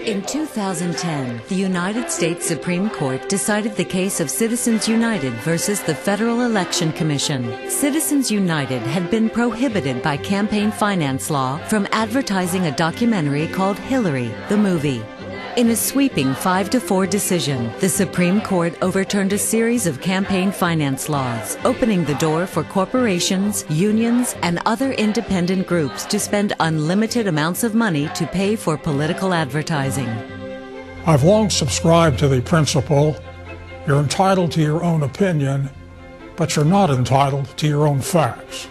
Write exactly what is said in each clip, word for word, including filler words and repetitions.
In two thousand ten, the United States Supreme Court decided the case of Citizens United versus the Federal Election Commission. Citizens United had been prohibited by campaign finance law from advertising a documentary called Hillary, the movie. In a sweeping five to four decision, the Supreme Court overturned a series of campaign finance laws, opening the door for corporations, unions, and other independent groups to spend unlimited amounts of money to pay for political advertising. I've long subscribed to the principle, you're entitled to your own opinion, but you're not entitled to your own facts.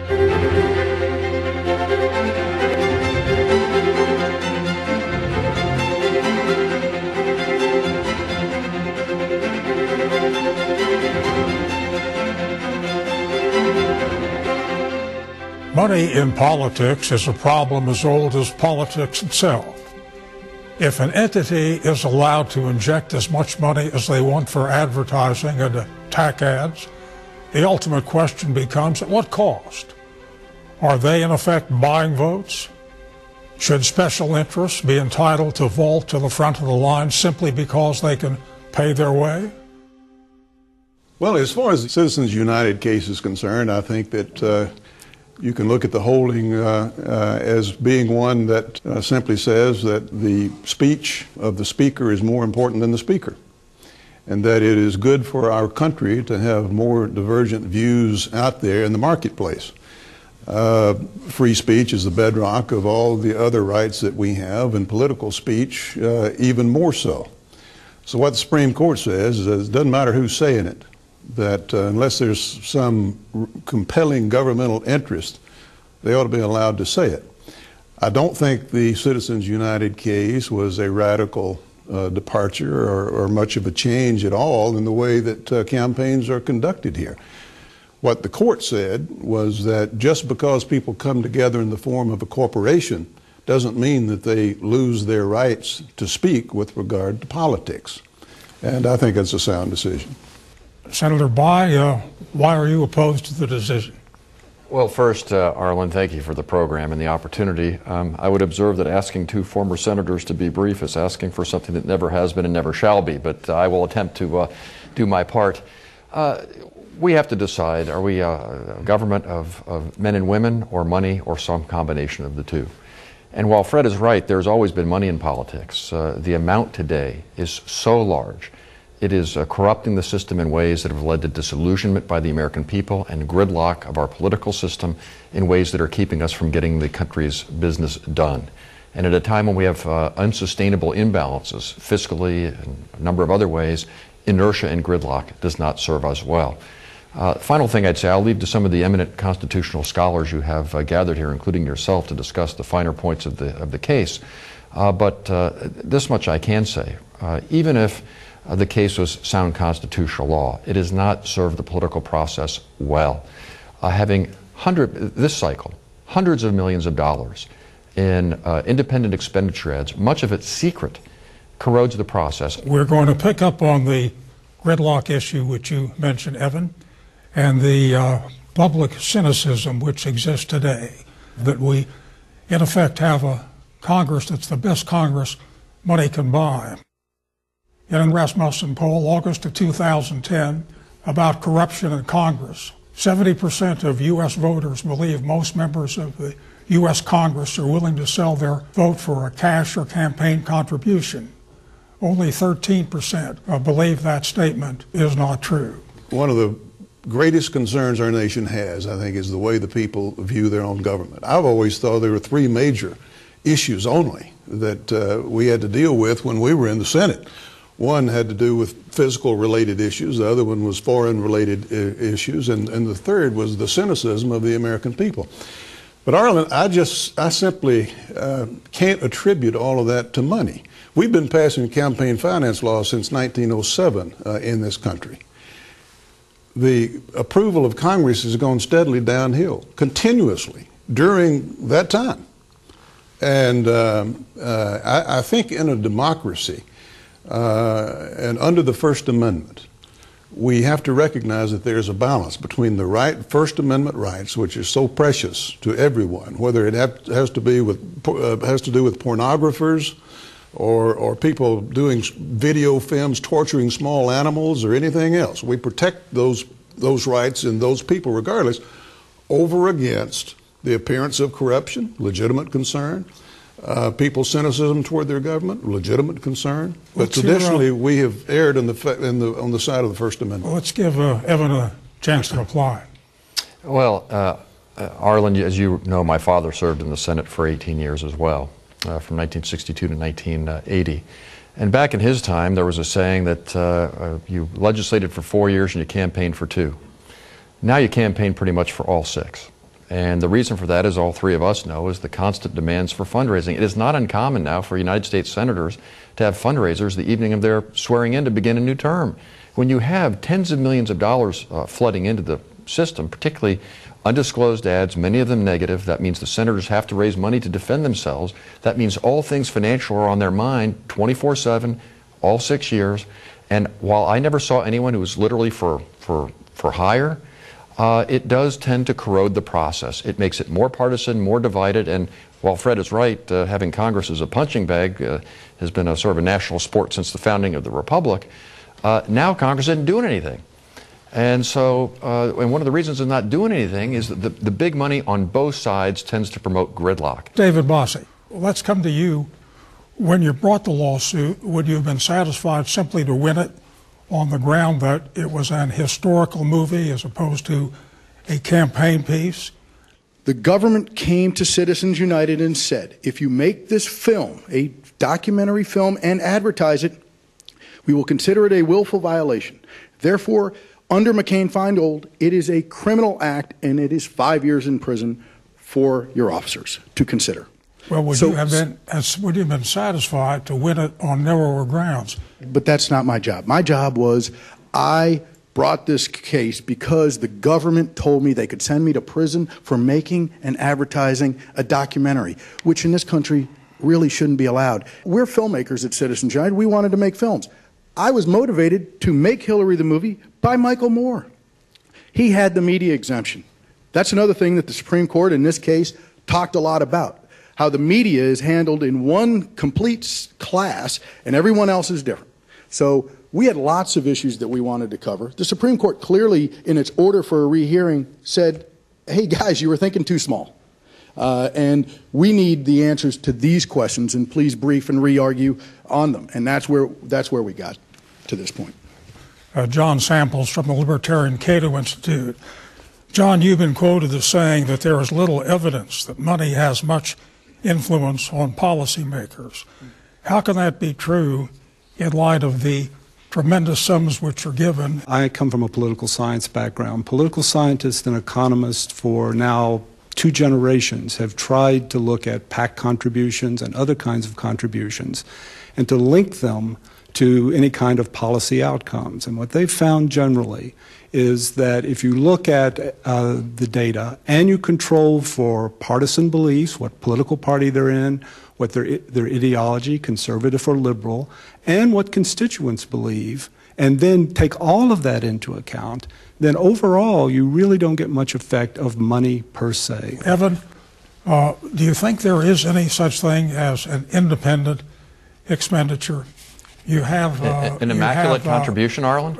Money in politics is a problem as old as politics itself. If an entity is allowed to inject as much money as they want for advertising and attack ads, the ultimate question becomes, at what cost? Are they in effect buying votes? Should special interests be entitled to vault to the front of the line simply because they can pay their way? Well, as far as the Citizens United case is concerned, I think that uh, you can look at the holding uh, uh, as being one that uh, simply says that the speech of the speaker is more important than the speaker, and that it is good for our country to have more divergent views out there in the marketplace. Uh, free speech is the bedrock of all the other rights that we have, and political speech uh, even more so. So what the Supreme Court says is that it doesn't matter who's saying it, that uh, unless there's some r compelling governmental interest, they ought to be allowed to say it. I don't think the Citizens United case was a radical uh, departure or, or much of a change at all in the way that uh, campaigns are conducted here. What the court said was that just because people come together in the form of a corporation doesn't mean that they lose their rights to speak with regard to politics. And I think that's a sound decision. Senator Bayh, uh, why are you opposed to the decision? Well, first, uh, Arlen, thank you for the program and the opportunity. Um, I would observe that asking two former senators to be brief is asking for something that never has been and never shall be, but uh, I will attempt to uh, do my part. Uh, we have to decide, are we a government of, of men and women, or money, or some combination of the two? And while Fred is right, there's always been money in politics. Uh, the amount today is so large. It is uh, corrupting the system in ways that have led to disillusionment by the American people and gridlock of our political system in ways that are keeping us from getting the country's business done. And at a time when we have uh, unsustainable imbalances, fiscally and a number of other ways, inertia and gridlock does not serve us well. Uh, final thing I'd say, I'll leave to some of the eminent constitutional scholars you have uh, gathered here, including yourself, to discuss the finer points of the, of the case. Uh, but uh, this much I can say. Uh, even if Uh, the case was sound constitutional law, it has not served the political process well. Uh, having hundred, this cycle, hundreds of millions of dollars in uh, independent expenditure ads, much of it secret, corrodes the process. We're going to pick up on the gridlock issue which you mentioned, Evan, and the uh, public cynicism which exists today, that we in effect have a Congress that's the best Congress money can buy. In a Rasmussen poll, August of two thousand ten, about corruption in Congress, seventy percent of U S voters believe most members of the U S Congress are willing to sell their vote for a cash or campaign contribution. Only thirteen percent believe that statement is not true. One of the greatest concerns our nation has, I think, is the way the people view their own government. I've always thought there were three major issues only that uh, we had to deal with when we were in the Senate. One had to do with physical related issues, the other one was foreign related uh, issues, and, and the third was the cynicism of the American people. But Arlen, I just, I simply uh, can't attribute all of that to money. We've been passing campaign finance laws since nineteen oh seven uh, in this country. The approval of Congress has gone steadily downhill, continuously, during that time. And um, uh, I, I think in a democracy, Uh, and under the First Amendment, we have to recognize that there's a balance between the right, First Amendment rights, which are so precious to everyone, whether it have, has to be with uh, has to do with pornographers, or, or people doing video films torturing small animals or anything else. We protect those, those rights and those people regardless, over against the appearance of corruption, legitimate concern, uh, people's cynicism toward their government, legitimate concern. But Let's traditionally, hear, uh, we have erred in the, in the, on the side of the First Amendment. Let's give uh, Evan a chance to reply. Well, uh, uh, Arlen, as you know, my father served in the Senate for eighteen years as well, uh, from nineteen sixty-two to nineteen eighty. And back in his time, there was a saying that uh, uh, you legislated for four years and you campaigned for two. Now you campaign pretty much for all six. And the reason for that, as all three of us know, is the constant demands for fundraising. It is not uncommon now for United States senators to have fundraisers the evening of their swearing in to begin a new term. When you have tens of millions of dollars uh, flooding into the system, particularly undisclosed ads, many of them negative, that means the senators have to raise money to defend themselves. That means all things financial are on their mind twenty-four seven, all six years. And while I never saw anyone who was literally for, for, for hire, Uh, it does tend to corrode the process. It makes it more partisan, more divided, and while Fred is right, uh, having Congress as a punching bag uh, has been a sort of a national sport since the founding of the Republic, uh, now Congress isn't doing anything. And so, uh, and one of the reasons it's not doing anything is that the, the big money on both sides tends to promote gridlock. David Bossie, let's come to you. When you brought the lawsuit, would you have been satisfied simply to win it on the ground that it was an historical movie as opposed to a campaign piece? The government came to Citizens United and said, if you make this film, a documentary film, and advertise it, we will consider it a willful violation. Therefore, under McCain-Feingold, it is a criminal act and it is five years in prison for your officers to consider. Well, would, so, you have been, would you have been satisfied to win it on narrower grounds? But that's not my job. My job was I brought this case because the government told me they could send me to prison for making and advertising a documentary, which in this country really shouldn't be allowed. We're filmmakers at Citizens United. We wanted to make films. I was motivated to make Hillary the movie by Michael Moore. He had the media exemption. That's another thing that the Supreme Court in this case talked a lot about. How the media is handled in one complete class and everyone else is different. So we had lots of issues that we wanted to cover. The Supreme Court clearly, in its order for a rehearing, said, hey guys, you were thinking too small. Uh, and we need the answers to these questions, and please brief and re-argue on them. And that's where, that's where we got to this point. Uh, John Samples from the Libertarian Cato Institute. John, you've been quoted as saying that there is little evidence that money has much influence on policymakers. How can that be true in light of the tremendous sums which are given? I come from a political science background. Political scientists and economists for now two generations have tried to look at PAC contributions and other kinds of contributions and to link them to any kind of policy outcomes. And what they've found generally is that if you look at uh, the data and you control for partisan beliefs, what political party they're in, what their, their ideology, conservative or liberal, and what constituents believe, and then take all of that into account, then overall you really don't get much effect of money per se. Evan, uh, do you think there is any such thing as an independent expenditure? You have uh, an you immaculate have, uh, contribution, Arlen?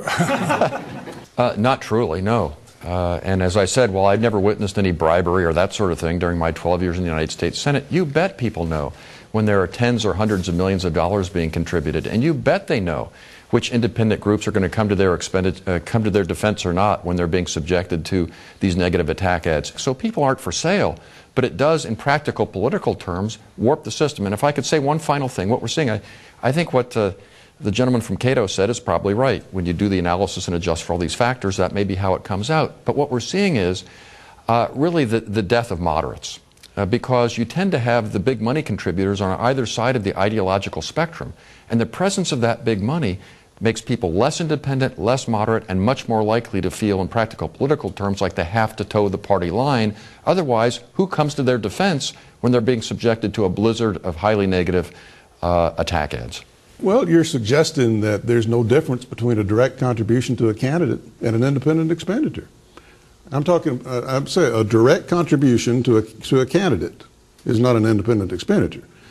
uh, not truly, no. Uh, and as I said, while I've never witnessed any bribery or that sort of thing during my twelve years in the United States Senate, you bet people know when there are tens or hundreds of millions of dollars being contributed, and you bet they know which independent groups are going to come to their expended, uh, come to their defense or not when they're being subjected to these negative attack ads. So people aren't for sale, but it does, in practical political terms, warp the system. And if I could say one final thing, what we're seeing, I, I think what uh, the gentleman from Cato said is probably right. When you do the analysis and adjust for all these factors, that may be how it comes out. But what we're seeing is uh, really the, the death of moderates. Uh, because you tend to have the big money contributors on either side of the ideological spectrum. And the presence of that big money makes people less independent, less moderate, and much more likely to feel in practical political terms like they have to toe the party line. Otherwise, who comes to their defense when they're being subjected to a blizzard of highly negative uh, attack ads? Well, you're suggesting that there's no difference between a direct contribution to a candidate and an independent expenditure. I'm talking, uh, I'm saying a direct contribution to a, to a candidate is not an independent expenditure.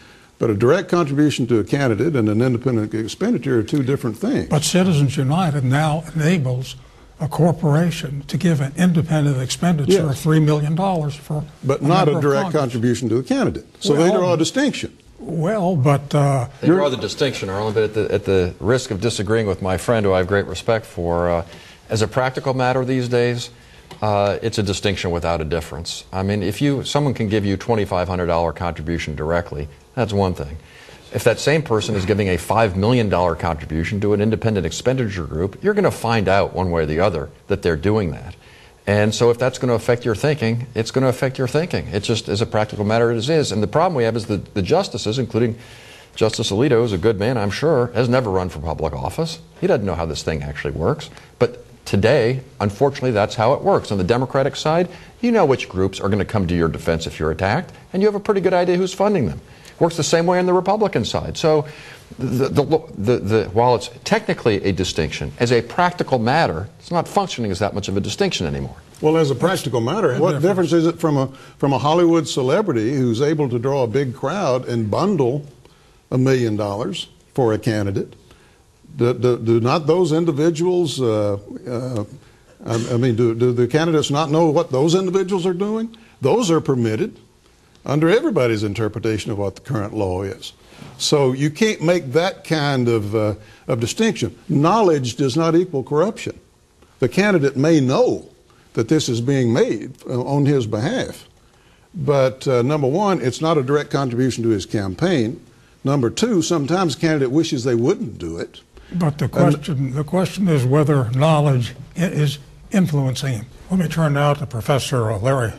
But a direct contribution to a candidate and an independent expenditure are two different things. But Citizens United now enables a corporation to give an independent expenditure Yes. of three million dollars for But a not member a of direct Congress. contribution to the candidate. So Well, they draw a distinction. Well, but uh, They draw the distinction, Arlen, but at the, at the risk of disagreeing with my friend, who I have great respect for, uh, as a practical matter these days, uh, it's a distinction without a difference. I mean, if you someone can give you twenty-five hundred dollar contribution directly, that's one thing. If that same person is giving a five million dollar contribution to an independent expenditure group, you're going to find out one way or the other that they're doing that. And so if that's going to affect your thinking, it's going to affect your thinking. It's just, as a practical matter, it is. And the problem we have is that the justices, including Justice Alito, who's a good man, I'm sure, has never run for public office. He doesn't know how this thing actually works. But today, unfortunately, that's how it works. On the Democratic side, you know which groups are going to come to your defense if you're attacked, and you have a pretty good idea who's funding them. Works the same way on the Republican side. So the, the, the, the, while it's technically a distinction, as a practical matter, it's not functioning as that much of a distinction anymore. Well, as a practical matter, what difference is it from a from a Hollywood celebrity who's able to draw a big crowd and bundle a million dollars for a candidate? Do, do, do not those individuals, uh, uh, I, I mean, do, do the candidates not know what those individuals are doing? Those are permitted under everybody's interpretation of what the current law is. So you can't make that kind of, uh, of distinction. Knowledge does not equal corruption. The candidate may know that this is being made on his behalf, but uh, number one, it's not a direct contribution to his campaign. Number two, sometimes the candidate wishes they wouldn't do it. but the question the question is whether knowledge i- is influencing him. Let me turn now to Professor Larry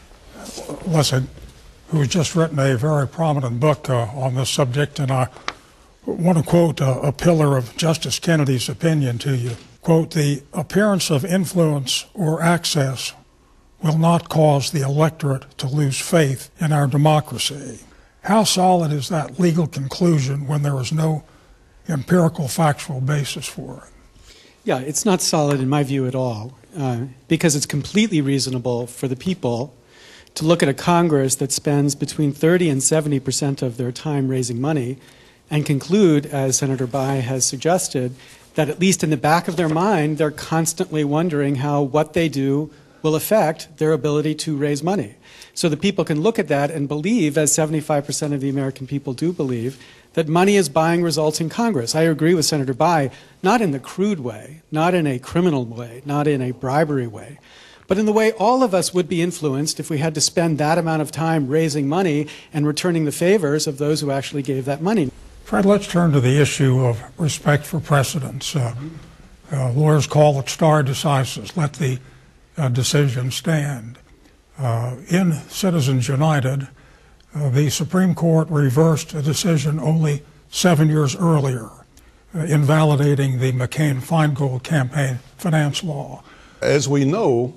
Lessig, who's just written a very prominent book uh, on this subject, and I want to quote uh, a pillar of Justice Kennedy's opinion to you. Quote, "The appearance of influence or access will not cause the electorate to lose faith in our democracy." How solid is that legal conclusion when there is no empirical factual basis for it? Yeah, it's not solid in my view at all, uh, because it's completely reasonable for the people to look at a Congress that spends between thirty and seventy percent of their time raising money and conclude, as Senator Bayh has suggested, that at least in the back of their mind, they're constantly wondering how what they do will affect their ability to raise money. So the people can look at that and believe, as seventy-five percent of the American people do believe, that money is buying results in Congress. I agree with Senator Bayh, not in the crude way, not in a criminal way, not in a bribery way, but in the way all of us would be influenced if we had to spend that amount of time raising money and returning the favors of those who actually gave that money. Fred, let's turn to the issue of respect for precedents. Uh, uh, lawyers call it stare decisis, let the uh, decision stand. Uh, in Citizens United, uh, the Supreme Court reversed a decision only seven years earlier, uh, invalidating the McCain-Feingold campaign finance law. As we know,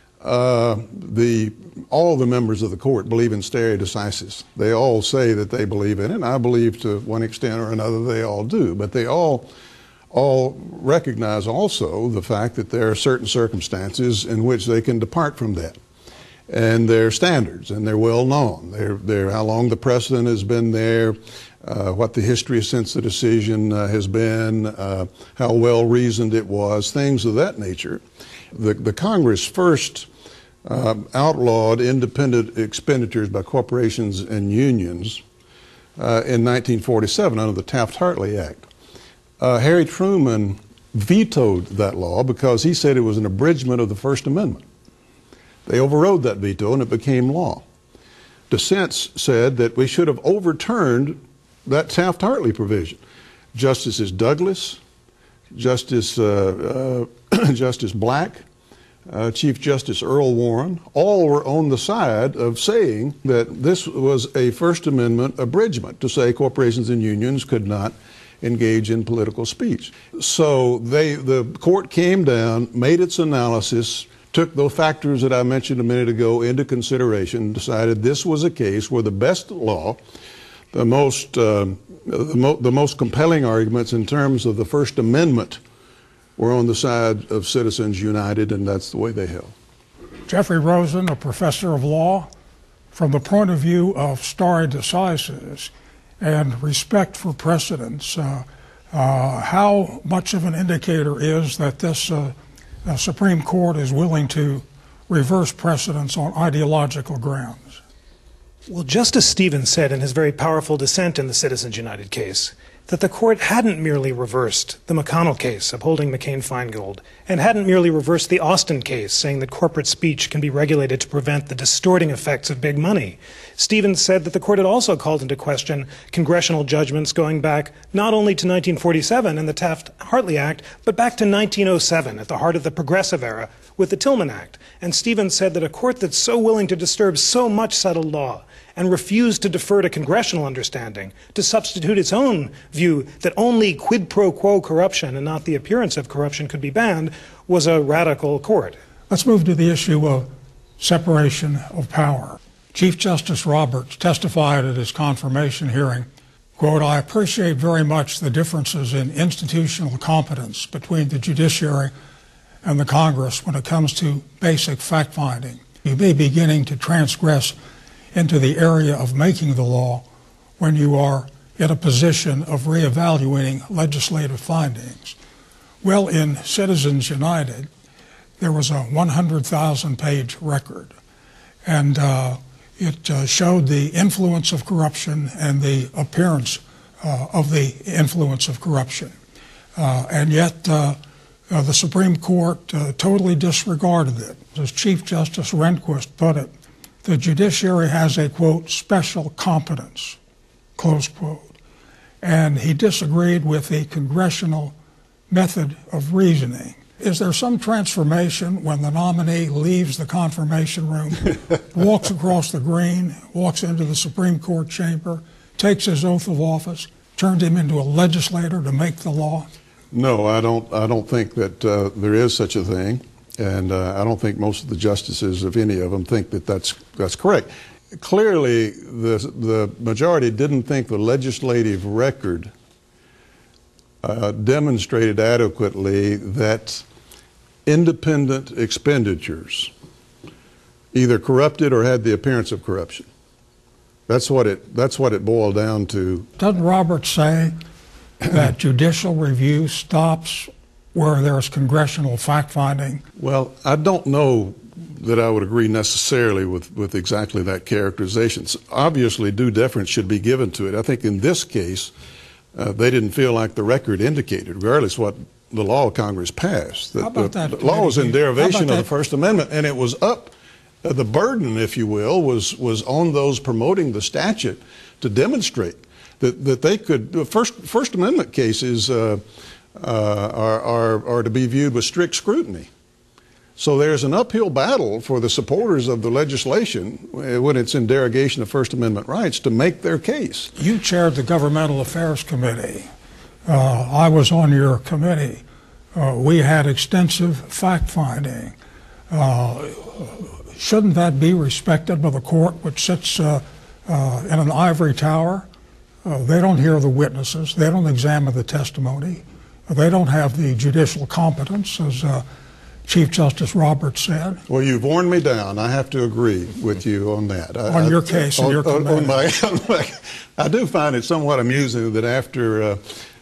uh, the all the members of the court believe in stare decisis. They all say that they believe in it, and I believe to one extent or another they all do. But they all all recognize also the fact that there are certain circumstances in which they can depart from that. And they're standards, and they're well known. They're, they're how long the precedent has been there, uh, what the history since the decision uh, has been, uh, how well reasoned it was, things of that nature. The, the Congress first uh, outlawed independent expenditures by corporations and unions uh, in nineteen forty-seven under the Taft-Hartley Act. Uh, Harry Truman vetoed that law because he said it was an abridgment of the First Amendment. They overrode that veto and it became law. Dissents said that we should have overturned that Taft-Hartley provision. Justices Douglas, Justice, uh, uh, Justice Black, uh, Chief Justice Earl Warren, all were on the side of saying that this was a First Amendment abridgment, to say corporations and unions could not engage in political speech. So they, the court came down, made its analysis, took those factors that I mentioned a minute ago into consideration, decided this was a case where the best law, the most, uh, the, mo the most compelling arguments in terms of the First Amendment were on the side of Citizens United, and that's the way they held. Jeffrey Rosen, a professor of law, from the point of view of stare decisis, and respect for precedents, uh, uh, how much of an indicator is that this uh, uh, Supreme Court is willing to reverse precedents on ideological grounds? Well, Justice Stevens said in his very powerful dissent in the Citizens United case that the court hadn't merely reversed the McConnell case upholding McCain-Feingold and hadn't merely reversed the Austin case saying that corporate speech can be regulated to prevent the distorting effects of big money. Stevens said that the court had also called into question congressional judgments going back not only to nineteen forty-seven and the Taft-Hartley Act, but back to nineteen oh seven at the heart of the Progressive Era with the Tillman Act. And Stevens said that a court that's so willing to disturb so much settled law and refused to defer to congressional understanding, to substitute its own view that only quid pro quo corruption and not the appearance of corruption could be banned, was a radical court. Let's move to the issue of separation of power. Chief Justice Roberts testified at his confirmation hearing, quote, "I appreciate very much the differences in institutional competence between the judiciary and the Congress when it comes to basic fact-finding. You may be beginning to transgress into the area of making the law when you are in a position of reevaluating legislative findings." Well, in Citizens United, there was a one hundred thousand page record, and uh, it uh, showed the influence of corruption and the appearance uh, of the influence of corruption. Uh, and yet, uh, uh, the Supreme Court uh, totally disregarded it. As Chief Justice Rehnquist put it, the judiciary has a, quote, special competence, close quote. And he disagreed with the congressional method of reasoning. Is there some transformation when the nominee leaves the confirmation room, walks across the green, walks into the Supreme Court chamber, takes his oath of office, turned him into a legislator to make the law? No, I don't, I don't think that uh, there is such a thing. And uh, I don't think most of the justices, if any of them, think that that's, that's correct. Clearly, the, the majority didn't think the legislative record uh, demonstrated adequately that independent expenditures either corrupted or had the appearance of corruption. That's what it, that's what it boiled down to. Doesn't Roberts say that judicial review stops where there's congressional fact-finding? Well, I don't know that I would agree necessarily with, with exactly that characterization. Obviously, due deference should be given to it. I think in this case, uh, they didn't feel like the record indicated, regardless of what the law Congress passed. That How about the, that the law was in derivation of that? the First Amendment, and it was up, uh, the burden, if you will, was, was on those promoting the statute to demonstrate that, that they could, the First, First Amendment cases uh, uh, are, are, are to be viewed with strict scrutiny. So there's an uphill battle for the supporters of the legislation when it's in derogation of First Amendment rights to make their case. You chaired the Governmental Affairs Committee. Uh, I was on your committee. Uh, we had extensive fact-finding. Uh, shouldn't that be respected by the court, which sits uh, uh, in an ivory tower? Uh, they don't hear the witnesses. They don't examine the testimony. They don't have the judicial competence, as uh, Chief Justice Roberts said. Well, you've worn me down. I have to agree with you on that. I, on your I, case, on, on your on, on my, committee. on my, I do find it somewhat amusing that after uh,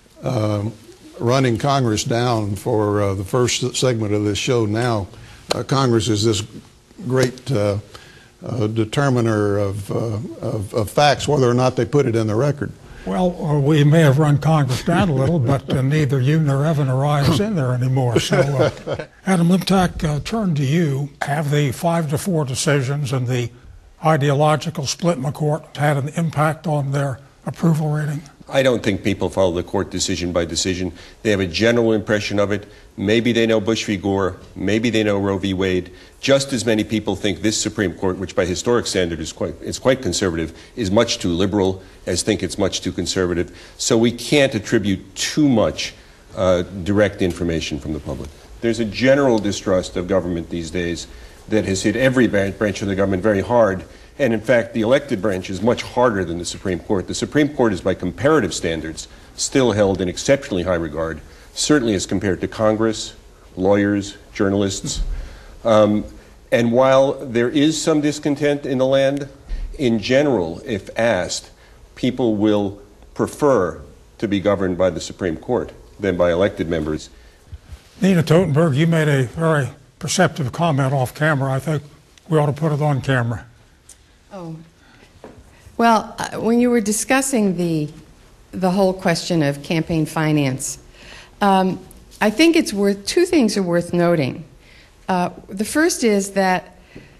uh, running Congress down for uh, the first segment of this show now, uh, Congress is this great uh, uh, determiner of, uh, of, of facts, whether or not they put it in the record. Well, uh, we may have run Congress down a little, but uh, neither you nor Evan or I is in there anymore. So, uh, Adam Liptak, uh, turn to you. Have the five to four decisions and the ideological split in the court had an impact on their approval rating? I don't think people follow the court decision by decision. They have a general impression of it. Maybe they know Bush v. Gore. Maybe they know Roe v. Wade. Just as many people think this Supreme Court, which by historic standard is quite, is quite conservative, is much too liberal, as think it's much too conservative. So we can't attribute too much uh, direct information from the public. There's a general distrust of government these days that has hit every branch of the government very hard. And in fact, the elected branch is much harder than the Supreme Court. The Supreme Court is, by comparative standards, still held in exceptionally high regard, certainly as compared to Congress, lawyers, journalists. Um, and while there is some discontent in the land, in general, if asked, people will prefer to be governed by the Supreme Court than by elected members. Nina Totenberg, you made a very perceptive comment off camera. I think we ought to put it on camera. Oh. Well, uh, when you were discussing the, the whole question of campaign finance, um, I think it's worth, two things are worth noting. Uh, the first is that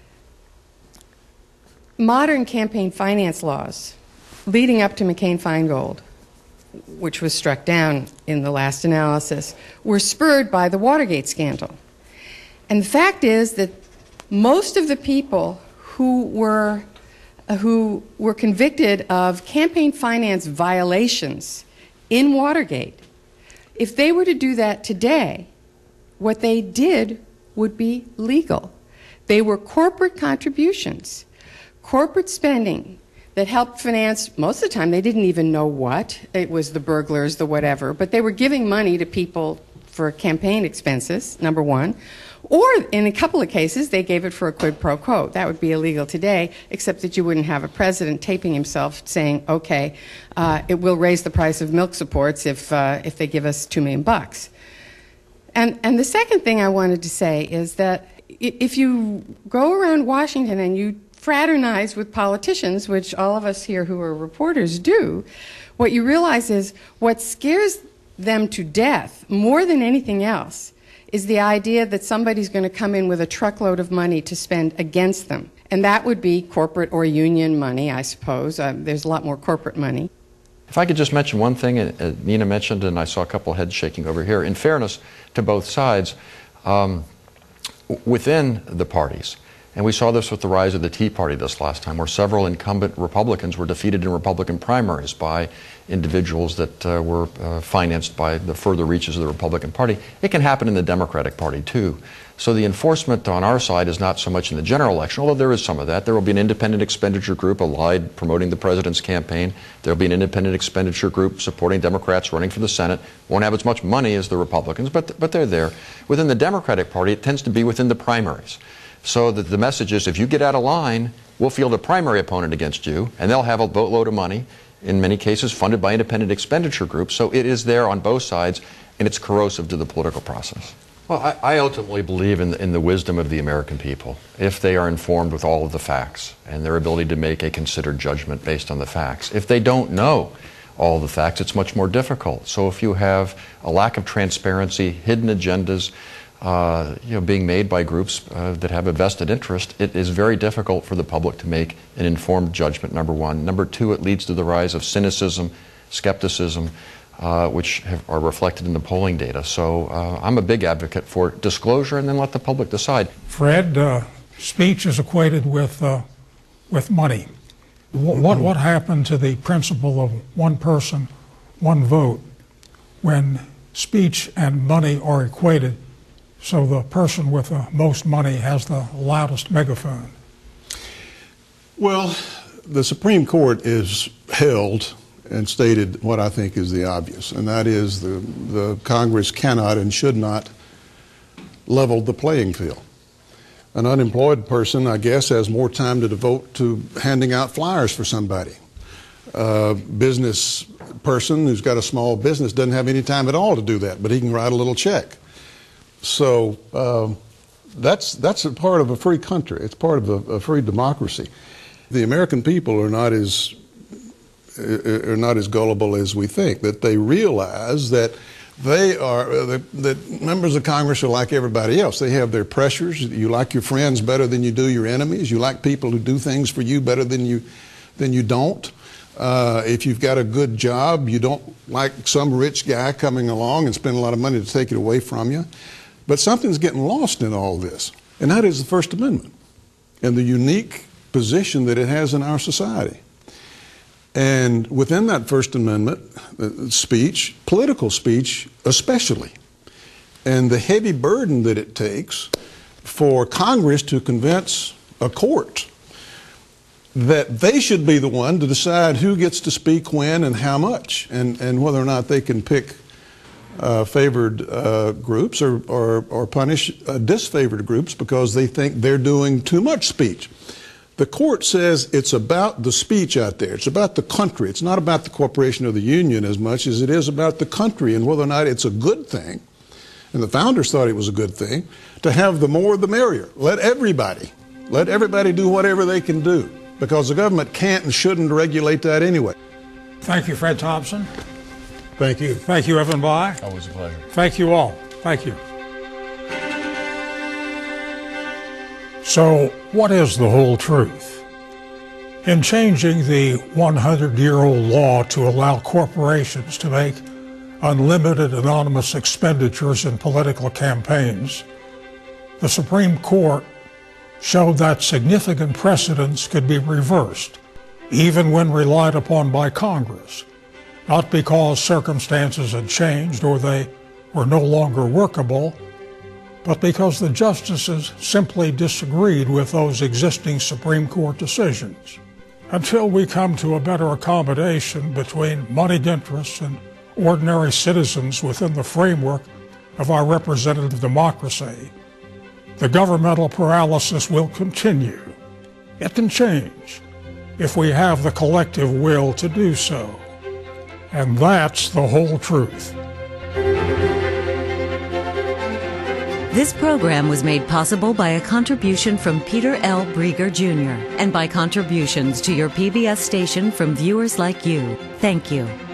modern campaign finance laws leading up to McCain-Feingold, which was struck down in the last analysis, were spurred by the Watergate scandal. And the fact is that most of the people who were, uh, who were convicted of campaign finance violations in Watergate, if they were to do that today, what they did would be legal. They were corporate contributions, corporate spending that helped finance, most of the time they didn't even know what. It was the burglars, the whatever, but they were giving money to people for campaign expenses, number one. Or in a couple of cases, they gave it for a quid pro quo. That would be illegal today, except that you wouldn't have a president taping himself saying, okay, uh, it will raise the price of milk supports if, uh, if they give us two million bucks. And, and the second thing I wanted to say is that if you go around Washington and you fraternize with politicians, which all of us here who are reporters do, what you realize is what scares them to death more than anything else is the idea that somebody's going to come in with a truckload of money to spend against them. And that would be corporate or union money, I suppose. Uh, there's a lot more corporate money. If I could just mention one thing, uh, Nina mentioned, and I saw a couple heads shaking over here, in fairness to both sides, um, within the parties, and we saw this with the rise of the Tea Party this last time, where several incumbent Republicans were defeated in Republican primaries by individuals that uh, were uh, financed by the further reaches of the Republican Party. It can happen in the Democratic Party, too. So the enforcement on our side is not so much in the general election, although there is some of that. There will be an independent expenditure group allied promoting the president's campaign. There will be an independent expenditure group supporting Democrats running for the Senate. Won't have as much money as the Republicans, but, but they're there. Within the Democratic Party, it tends to be within the primaries. So that the message is, if you get out of line, we'll field a primary opponent against you, and they'll have a boatload of money, in many cases funded by independent expenditure groups. So it is there on both sides, and it's corrosive to the political process. Well, I, I ultimately believe in the, in the wisdom of the American people, if they are informed with all of the facts and their ability to make a considered judgment based on the facts. If they don't know all the facts, it's much more difficult. So if you have a lack of transparency, hidden agendas, Uh, you know, being made by groups uh, that have a vested interest, it is very difficult for the public to make an informed judgment, number one. Number two, it leads to the rise of cynicism, skepticism, uh, which have, are reflected in the polling data. So uh, I'm a big advocate for disclosure and then let the public decide. Fred, uh, speech is equated with, uh, with money. What, what, what happened to the principle of one person, one vote when speech and money are equated? So the person with the most money has the loudest megaphone. Well, the Supreme Court is held and stated what I think is the obvious, and that is the, the Congress cannot and should not level the playing field. An unemployed person, I guess, has more time to devote to handing out flyers for somebody. A business person who's got a small business doesn't have any time at all to do that, but he can write a little check. So um, that's, that's a part of a free country. It's part of a, a free democracy. The American people are not as, are not as gullible as we think, that they realize that they are, that, that members of Congress are like everybody else. They have their pressures. You like your friends better than you do your enemies. You like people who do things for you better than you, than you don't. Uh, if you've got a good job, you don't like some rich guy coming along and spend a lot of money to take it away from you. But something's getting lost in all this, and that is the First Amendment and the unique position that it has in our society. And within that First Amendment, uh, speech, political speech especially, and the heavy burden that it takes for Congress to convince a court that they should be the one to decide who gets to speak when and how much, and, and whether or not they can pick Uh, favored uh, groups or, or, or punish uh, disfavored groups because they think they're doing too much speech. The court says it's about the speech out there. It's about the country. It's not about the corporation or the union as much as it is about the country and whether or not it's a good thing. And the founders thought it was a good thing to have the more the merrier. Let everybody, let everybody do whatever they can do, because the government can't and shouldn't regulate that anyway. Thank you, Fred Thompson. Thank you. Thank you, Evan Bayh. Always a pleasure. Thank you all. Thank you. So, what is the whole truth? In changing the hundred-year-old law to allow corporations to make unlimited anonymous expenditures in political campaigns, the Supreme Court showed that significant precedents could be reversed, even when relied upon by Congress, not because circumstances had changed or they were no longer workable, but because the justices simply disagreed with those existing Supreme Court decisions. Until we come to a better accommodation between moneyed interests and ordinary citizens within the framework of our representative democracy, the governmental paralysis will continue. It can change if we have the collective will to do so. And that's the whole truth. This program was made possible by a contribution from Peter L. Brieger, Junior and by contributions to your P B S station from viewers like you. Thank you.